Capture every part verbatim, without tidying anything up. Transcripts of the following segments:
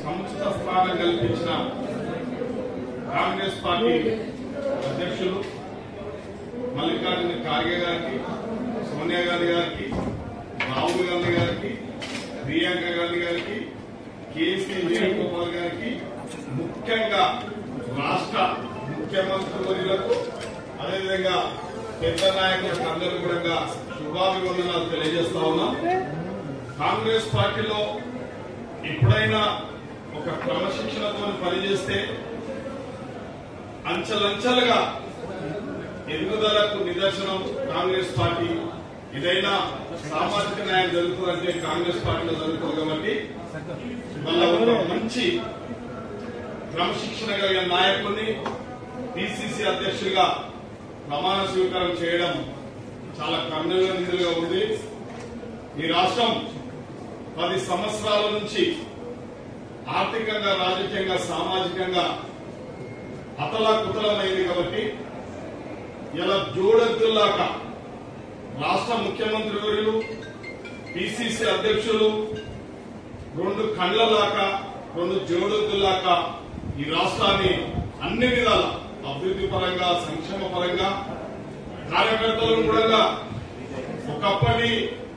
సముచిత స్థానం కల్పించిన కాంగ్రెస్ పార్టీ అధ్యక్షులు మల్లికార్జున ఖార్గే గారికి, సోనియా గాంధీ గారికి, రాహుల్ గాంధీ గారికి, ప్రియాంక గాంధీ గారికి, కేసీ వేణుగోపాల్ గారికి, ముఖ్యంగా రాష్ట్ర ముఖ్యమంత్రి వర్యులకు, అదేవిధంగా పెద్ద నాయకులకు అందరూ కూడా శుభాభివందనాలు తెలియజేస్తా ఉన్నాం. కాంగ్రెస్ పార్టీలో ఎప్పుడైనా ఒక క్రమశిక్షణతో పనిచేస్తే అంచెలంచెలుగా ఎదుగుదలకు నిదర్శనం కాంగ్రెస్ పార్టీ. ఇదైనా సామాజిక న్యాయం జరుగుతుందంటే కాంగ్రెస్ పార్టీలో జరుగుతుంది కాబట్టి మళ్ళా ఒక మంచి క్రమశిక్షణ కలిగిన నాయకుడిని పిసిసి అధ్యక్షుడిగా ప్రమాణ స్వీకారం చేయడం చాలా కన్నుగా ఉంది. ఈ రాష్ట్రం పది సంవత్సరాల నుంచి ఆర్థికంగా, రాజకీయంగా, సామాజికంగా అతలాకుతలమైంది కాబట్టి ఇలా జోడెద్దుల్లాక రాష్ట్ర ముఖ్యమంత్రి వర్యులు, పిసిసి అధ్యక్షులు రెండు కండ్లలాక, రెండు జోడెద్దుల్లాక ఈ రాష్ట్రాన్ని అన్ని విధాల అభివృద్ధి పరంగా, సంక్షేమ పరంగా, కార్యకర్తలను కూడా ఒకప్పటి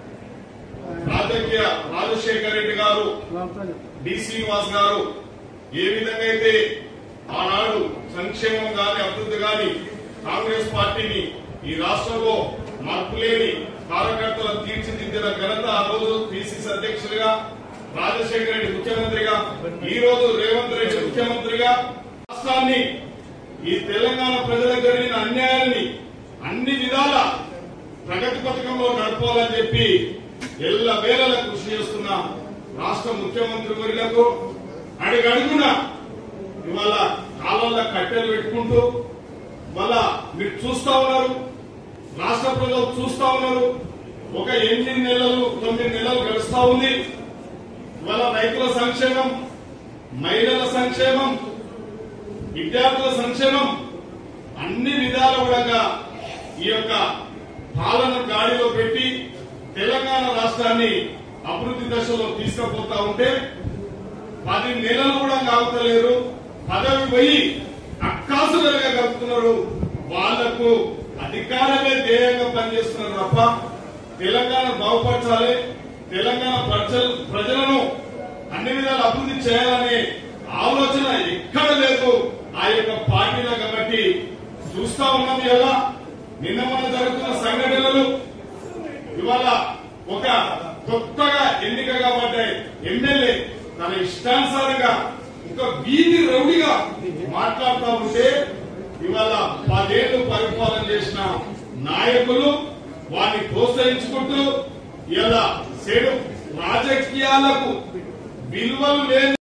రాజకీయ రాజశేఖర రెడ్డి గారు, డి శ్రీనివాస్ గారు ఏ విధంగా అయితే ఆనాడు సంక్షేమం గాని అభివృద్ధి గాని కాంగ్రెస్ పార్టీని ఈ రాష్ట్రంలో మార్పులేని కార్యకర్తలను తీర్చిదిద్దిన ఘనత ఆ రోజు పిసిసి అధ్యక్షుడిగా రాజశేఖర రెడ్డి ముఖ్యమంత్రిగా, ఈ రోజు రేవంత్ రెడ్డి ముఖ్యమంత్రిగా రాష్ట్రాన్ని, ఈ తెలంగాణ ప్రజలకు జరిగిన అన్యాయాన్ని అన్ని విధాల ప్రగతి పథకంలో నడపాలని చెప్పి ఎల్ల వేళల కృషి చేస్తున్న రాష్ట్ర ముఖ్యమంత్రి వర్యులకు అడుగడుగున ఇవాళ కాలంలో కట్టెలు పెట్టుకుంటూ మళ్ళా మీరు చూస్తా ఉన్నారు, రాష్ట్ర ప్రజలు చూస్తా ఉన్నారు. ఒక ఎనిమిది నెలలు తొమ్మిది నెలలు గడుస్తా ఉంది. ఇవాళ రైతుల సంక్షేమం, మహిళల సంక్షేమం, విద్యార్థుల సంక్షేమం అన్ని విధాల కూడా ఈ యొక్క పాలన గాడిలో పెట్టి తెలంగాణ రాష్ట్రాన్ని అభివృద్ధి దశలో తీసుకుపోతా ఉంటే పది నెలలు కూడా కావుతలేరు. పదవి పోయి అక్కాసులుగా గడుపుతున్నారు. వాళ్లకు అధికారమే ధ్యేయంగా పనిచేస్తున్నారు తప్ప తెలంగాణ బాగుపరచాలి, తెలంగాణ ప్రజలను అన్ని విధాలు అభివృద్ధి చేయాలనే ఆలోచన ఎక్కడ లేదు ఆ యొక్క పార్టీలో. కాబట్టి చూస్తా ఉన్నాం ఎలా నిన్న మొన్న జరుగుతున్న సంఘటనలు. ఇవాళ ఒక కొత్తగా ఎన్నిక కాబట్టే ఎమ్మెల్యే తన ఇష్టానుసారంగా ఒక వీధి రౌడిగా మాట్లాడుతూ ఉంటే ఇవాళ పదేళ్లు పరిపాలన చేసిన నాయకులు వారిని ప్రోత్సహించుకుంటూ ఇలా సేడు రాజకీయాలకు విలువలు లేని